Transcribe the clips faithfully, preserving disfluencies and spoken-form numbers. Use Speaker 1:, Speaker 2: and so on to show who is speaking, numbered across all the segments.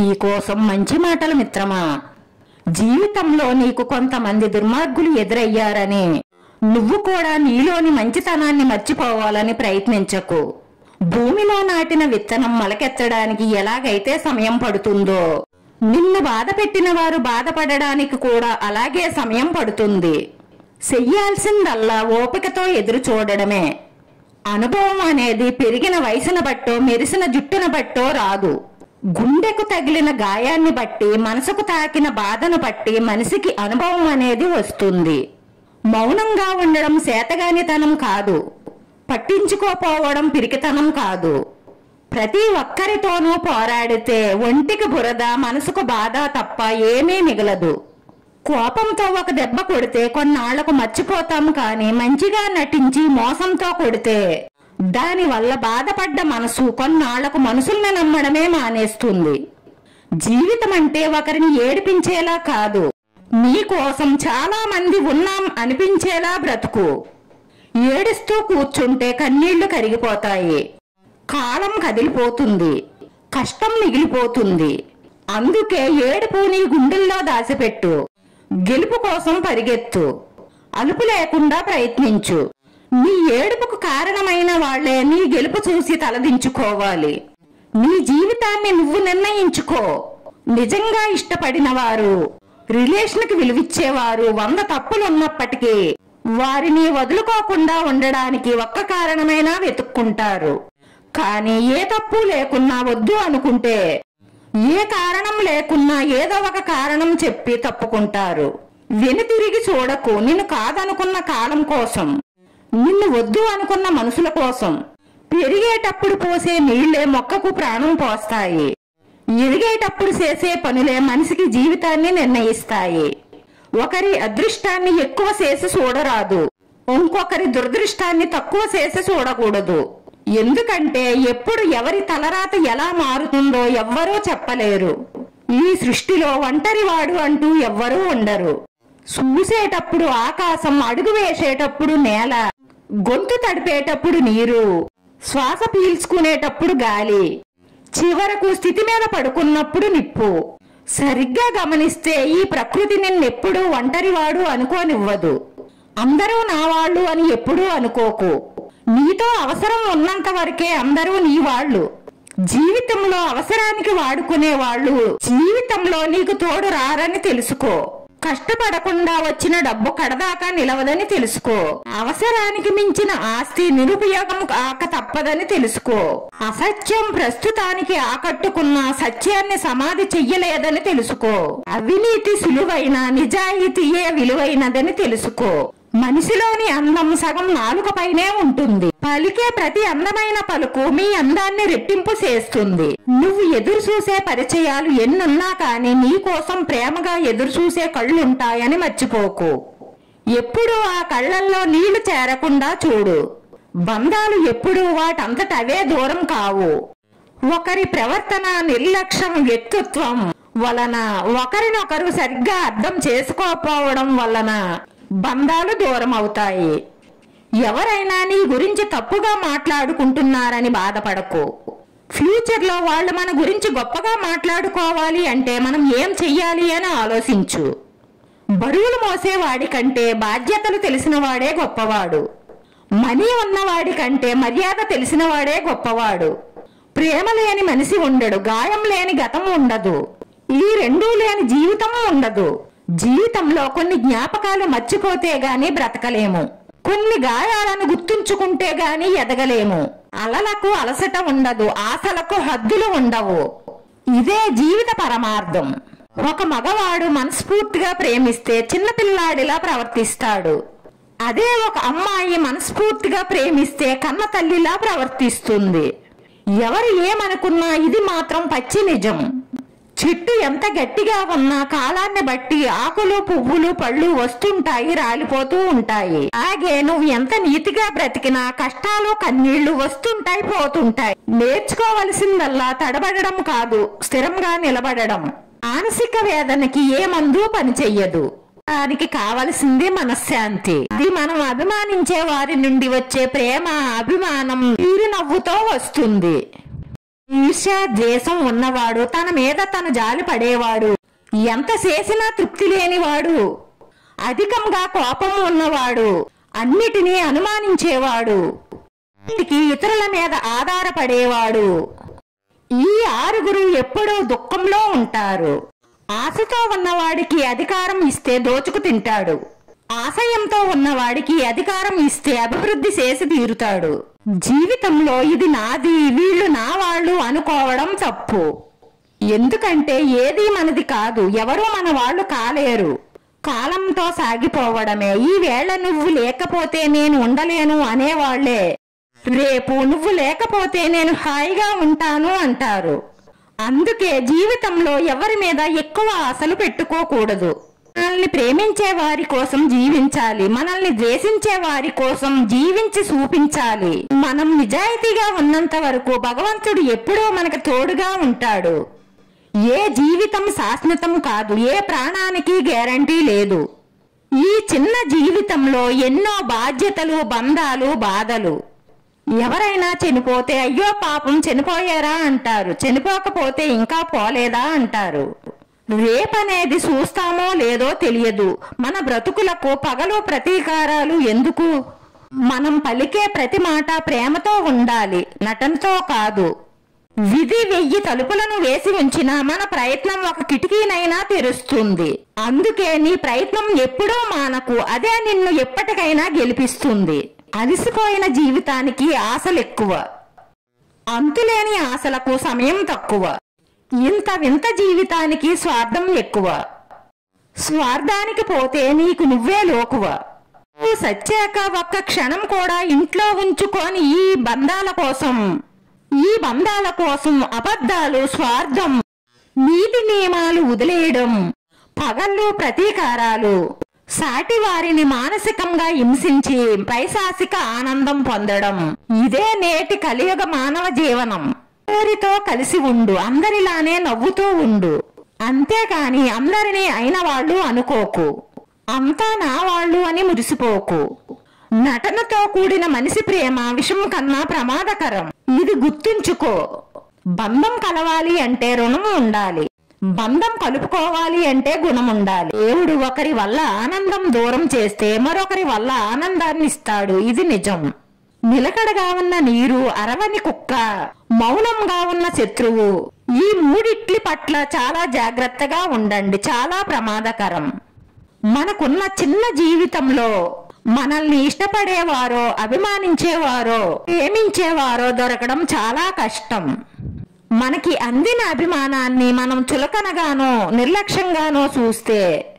Speaker 1: నీకోసం మంచి మాటలు మిత్రమా. జీవితంలో నీకు కొంతమంది దుర్మార్గులు ఎదురయ్యారని నువ్వు కూడా నీలోని మంచితనాన్ని మర్చిపోవాలని ప్రయత్నించకు. భూమిలో నాటిన విత్తనం మొలకెత్తడానికి ఎలాగైతే సమయం పడుతుందో, నిన్ను బాధ పెట్టిన వారు బాధపడడానికి కూడా అలాగే సమయం పడుతుంది. చెయ్యాల్సిందల్లా ఓపికతో ఎదురు చూడడమే. అనుభవం అనేది పెరిగిన వయసును బట్టో మెరిసిన జుట్టును బట్టో రాదు. గుండెకు తగిలిన గాయాన్ని బట్టి, మనసుకు తాకిన బాధను బట్టి మనిషికి అనుభవం అనేది వస్తుంది. మౌనంగా ఉండడం చేతగానితనం కాదు, పట్టించుకోపోవడం పిరికితనం కాదు. ప్రతి ఒక్కరితోనూ పోరాడితే ఒంటికి బురద, మనసుకు బాధ తప్ప ఏమీ మిగలదు. కోపంతో ఒక దెబ్బ కొడితే కొన్నాళ్లకు మర్చిపోతాం, కానీ మంచిగా నటించి మోసంతో కొడితే దాని వల్ల బాధపడ్డ మనసు కొన్నాళ్లకు మనుషుల్ని నమ్మడమే మానేస్తుంది. జీవితం అంటే ఒకరిని ఏడిపించేలా కాదు, నీ కోసం చాలా మంది ఉన్నాం అనిపించేలా బ్రతుకు. ఏడుస్తూ కూర్చుంటే కన్నీళ్లు కరిగిపోతాయి, కాలం కదిలిపోతుంది, కష్టం మిగిలిపోతుంది. అందుకే ఏడుపు నీ గుండెల్లో దాచిపెట్టు. గెలుపు కోసం పరిగెత్తు, అలుపు లేకుండా ప్రయత్నించు. నీ ఏడుపుకు కారణమైన వాళ్లే నీ గెలుపు చూసి తలదించుకోవాలి. నీ జీవితాన్ని నువ్వు నిర్ణయించుకో. నిజంగా ఇష్టపడిన వారు, రిలేషన్ కి విలువిచ్చేవారు వంద తప్పులున్నప్పటికీ వారిని వదులుకోకుండా ఉండడానికి ఒక్క కారణమైనా వెతుక్కుంటారు. కానీ ఏ తప్పు లేకున్నా వద్దు అనుకుంటే ఏ కారణం లేకున్నా ఏదో ఒక కారణం చెప్పి తప్పుకుంటారు. వెనుతిరిగి చూడకు. నిన్ను కాదనుకున్న కాలం కోసం, నిన్ను వద్దు అనుకున్న మనుషుల కోసం. పెరిగేటప్పుడు పోసే నీళ్లే మొక్కకు ప్రాణం పోస్తాయి. ఎదిగేటప్పుడు చేసే పనులే మనిషికి జీవితాన్ని నిర్ణయిస్తాయి. ఒకరి అదృష్టాన్ని ఎక్కువ చేసి చూడరాదు, ఇంకొకరి దురదృష్టాన్ని తక్కువ చేసి చూడకూడదు. ఎందుకంటే ఎప్పుడు ఎవరి తలరాత ఎలా మారుతుందో ఎవ్వరూ చెప్పలేరు. ఈ సృష్టిలో ఒంటరివాడు అంటూ ఎవ్వరూ ఉండరు. చూసేటప్పుడు ఆకాశం, అడుగు వేసేటప్పుడు నేల, గొంతు తడిపేటప్పుడు నీరు, శ్వాస పీల్చుకునేటప్పుడు గాలి, చివరకు స్థితి మీద పడుకున్నప్పుడు నిప్పు. సరిగ్గా గమనిస్తే ఈ ప్రకృతి నిన్నెప్పుడూ ఒంటరివాడు అనుకోనివ్వదు. అందరూ నా వాళ్ళు అని ఎప్పుడూ అనుకోకు. నీతో అవసరం ఉన్నంత వరకే అందరూ నీ వాళ్ళు. జీవితంలో అవసరానికి వాడుకునే వాళ్ళు జీవితంలో నీకు తోడు రారని తెలుసుకో. కష్టపడకుండా వచ్చిన డబ్బు కడదాకా నిలవదని తెలుసుకో. అవసరానికి మించిన ఆస్తి నిరుపయోగం కాక తప్పదని తెలుసుకో. అసత్యం ప్రస్తుతానికి ఆకట్టుకున్న సత్యాన్ని సమాధి చెయ్యలేదని తెలుసుకో. అవినీతి సులువైన, నిజాయితీయే విలువైనదని తెలుసుకో. మనిషిలోని అందం సగం నాలుక పైనే ఉంటుంది. పలికే ప్రతి అందమైన పలుకు మీ అందాన్ని రెట్టింపు చేస్తుంది. నువ్వు ఎదురు చూసే పరిచయాలు ఎన్నున్నా కానీ నీ కోసం ప్రేమగా ఎదురు చూసే కళ్ళుంటాయని మర్చిపోకు. ఎప్పుడూ ఆ కళ్ళల్లో నీళ్లు చేరకుండా చూడు. బంధాలు ఎప్పుడూ వాటంతట అవే దూరం కావు. ఒకరి ప్రవర్తన, నిర్లక్ష్యం, వ్యక్తిత్వం వలన, ఒకరినొకరు సరిగ్గా అర్థం చేసుకోకపోవడం వలన బంధాలు దూరం అవుతాయి. ఎవరైనా నీ గురించి తప్పుగా మాట్లాడుకుంటున్నారని బాధపడకు. ఫ్యూచర్ లో వాళ్ళు మన గురించి గొప్పగా మాట్లాడుకోవాలి అంటే మనం ఏం చెయ్యాలి అని ఆలోచించు. బరువులు మోసేవాడి కంటే బాధ్యతలు తెలిసిన వాడే గొప్పవాడు. మనీ ఉన్నవాడి కంటే మర్యాద తెలిసిన వాడే గొప్పవాడు. ప్రేమ లేని మనిషి ఉండడు, గాయం లేని గతం ఉండదు, ఈ రెండూ లేని జీవితం ఉండదు. జీవితంలో కొన్ని జ్ఞాపకాలు మర్చిపోతే గాని బ్రతకలేము. కొన్ని గాయాలను గుర్తుంచుకుంటే గాని ఎదగలేము. అలలకు అలసట ఉండదు, ఆశలకు హద్దులు ఉండవు. ఇదే జీవిత పరమార్థం. ఒక మగవాడు మనస్ఫూర్తిగా ప్రేమిస్తే చిన్నపిల్లాడిలా ప్రవర్తిస్తాడు. అదే ఒక అమ్మాయి మనస్ఫూర్తిగా ప్రేమిస్తే కన్న తల్లిలా ప్రవర్తిస్తుంది. ఎవరు ఏమనుకున్నా ఇది మాత్రం పచ్చి నిజం. చెట్టు ఎంత గట్టిగా ఉన్నా కాలాన్ని బట్టి ఆకులు, పువ్వులు, పళ్ళు వస్తుంటాయి, రాలిపోతూ ఉంటాయి. అలాగే నువ్వు ఎంత నీతిగా బ్రతికినా కష్టాలు, కన్నీళ్లు వస్తుంటాయి, పోతుంటాయి. నేర్చుకోవలసిందల్లా తడబడడం కాదు, స్థిరంగా నిలబడడం. మానసిక వేదనకి ఏ మందు పనిచెయ్యదు. దానికి కావలసింది మనశ్శాంతి. అది మనం అభిమానించే వారి నుండి వచ్చే ప్రేమ, అభిమానం, తీరు నవ్వుతో వస్తుంది. ఈర్ష్య ద్వేషం ఉన్నవాడు, తన మీద తను జాలి పడేవాడు, ఎంత చేసినా తృప్తి లేనివాడు, అధికంగా కోపం ఉన్నవాడు, అన్నిటినీ అనుమానించేవాడు, ఇతరుల మీద ఆధారపడేవాడు, ఈ ఆరుగురు ఎప్పుడూ దుఃఖంలో ఉంటారు. ఆశతో ఉన్నవాడికి అధికారం ఇస్తే దోచుకు తింటాడు, ఆశయంతో ఉన్నవాడికి అధికారం ఇస్తే అభివృద్ధి చేసి తీరుతాడు. జీవితంలో ఇది నాది, వీళ్ళు నా వాళ్ళు అనుకోవడం తప్పు. ఎందుకంటే ఏది మనది కాదు, ఎవరూ మన వాళ్ళు కాలేరు. కాలంతో సాగిపోవడమే. ఈ వేళ నువ్వు లేకపోతే నేను ఉండలేను అనేవాళ్లే రేపు నువ్వు లేకపోతే నేను హాయిగా ఉంటాను అంటారు. అందుకే జీవితంలో ఎవరి మీద ఎక్కువ ఆశలు పెట్టుకోకూడదు. మనల్ని ప్రేమించే వారి కోసం జీవించాలి, మనల్ని ద్వేషించే వారి కోసం జీవించి చూపించాలి. మనం నిజాయితీగా ఉన్నంత వరకు భగవంతుడు ఎప్పుడూ మనకు తోడుగా ఉంటాడు. ఏ జీవితం శాశ్వతం కాదు, ఏ ప్రాణానికి గ్యారంటీ లేదు. ఈ చిన్న జీవితంలో ఎన్నో బాధ్యతలు, బంధాలు, బాధలు. ఎవరైనా చనిపోతే అయ్యో పాపం చనిపోయారా అంటారు, చనిపోకపోతే ఇంకా పోలేదా అంటారు. రేపనేది చూస్తామో లేదో తెలియదు. మన బ్రతుకులకు పగలు ప్రతీకారాలు ఎందుకు? మనం పలికే ప్రతి మాట ప్రేమతో ఉండాలి, నటనతో కాదు. విధి వెయ్యి తలుపులను వేసి ఉంచినా మన ప్రయత్నం ఒక కిటికీనైనా తెరుస్తుంది. అందుకే నీ ప్రయత్నం ఎప్పుడూ మానకు, అదే నిన్ను ఎప్పటికైనా గెలిపిస్తుంది. అలసిపోయిన జీవితానికి ఆశలు ఎక్కువ, అంతులేని ఆశలకు సమయం తక్కువ. ఇంత వింత జీవితానికి స్వార్థం ఎక్కువ. స్వార్థానికి పోతే నీకు నువ్వే లోకువ. నువ్వు సచ్చాక ఒక్క క్షణం కూడా ఇంట్లో ఉంచుకొని ఈ బంధాల కోసం ఈ బంధాల కోసం అబద్ధాలు, స్వార్థం, నీతి నియమాలు వదిలేయడం, పగళ్ళు ప్రతీకారాలు, సాటి వారిని మానసికంగా హింసించి పైశాసిక ఆనందం పొందడం, ఇదే నేటి కలియుగ మానవ జీవనం. అందరితో కలిసి ఉండు, అందరిలానే నవ్వుతూ ఉండు, అంతేకాని అందరినీ అయిన వాళ్ళు అనుకోకు, అంతా నా వాళ్ళు అని మురిసిపోకు. నటనతో కూడిన మనిషి ప్రేమ విషం కన్నా ప్రమాదకరం. ఇది గుర్తుంచుకో. బంధం కలవాలి అంటే రుణం ఉండాలి, బంధం కలుపుకోవాలి అంటే గుణం ఉండాలి. దేవుడు ఒకరి వల్ల ఆనందం దూరం చేస్తే మరొకరి వల్ల ఆనందాన్ని ఇస్తాడు, ఇది నిజం. నిలకడగా ఉన్న నీరు, అరవని కుక్క, మౌనంగా ఉన్న శత్రువు, ఈ మూడిట్లి పట్ల చాలా జాగ్రత్తగా ఉండండి, చాలా ప్రమాదకరం. మనకున్న చిన్న జీవితంలో మనల్ని ఇష్టపడేవారో, అభిమానించేవారో, ప్రేమించేవారో దొరకడం చాలా కష్టం. మనకి అందిన అభిమానాన్ని మనం చులకనగానో నిర్లక్ష్యంగానో చూస్తే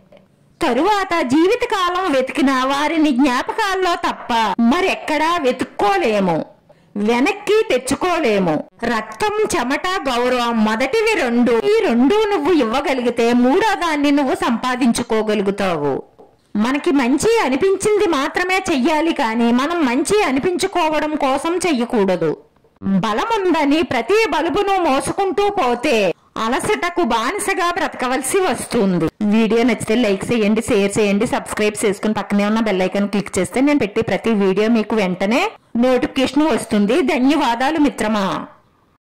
Speaker 1: తరువాత జీవితకాలం వెతికిన వారిని జ్ఞాపకాల్లో తప్ప మరెక్కడా వెతుక్కోలేము, వెనక్కి తెచ్చుకోలేము. రక్తం, చెమట, గౌరవం మొదటివి రెండు. ఈ రెండు నువ్వు ఇవ్వగలిగితే మూడో దాన్ని నువ్వు సంపాదించుకోగలుగుతావు. మనకి మంచి అనిపించింది మాత్రమే చెయ్యాలి, కానీ మనం మంచి అనిపించుకోవడం కోసం చెయ్యకూడదు. బలముందని ప్రతి బలుబును మోసుకుంటూ పోతే అలసటకు బానిసగా బ్రతకవలసి వస్తుంది. వీడియో నచ్చితే లైక్ చేయండి, షేర్ చేయండి, సబ్స్క్రైబ్ చేసుకుని పక్కనే ఉన్న బెల్ ఐకాన్ క్లిక్ చేస్తే నేను పెట్టే ప్రతి వీడియో మీకు వెంటనే నోటిఫికేషన్ వస్తుంది. ధన్యవాదాలు మిత్రమా.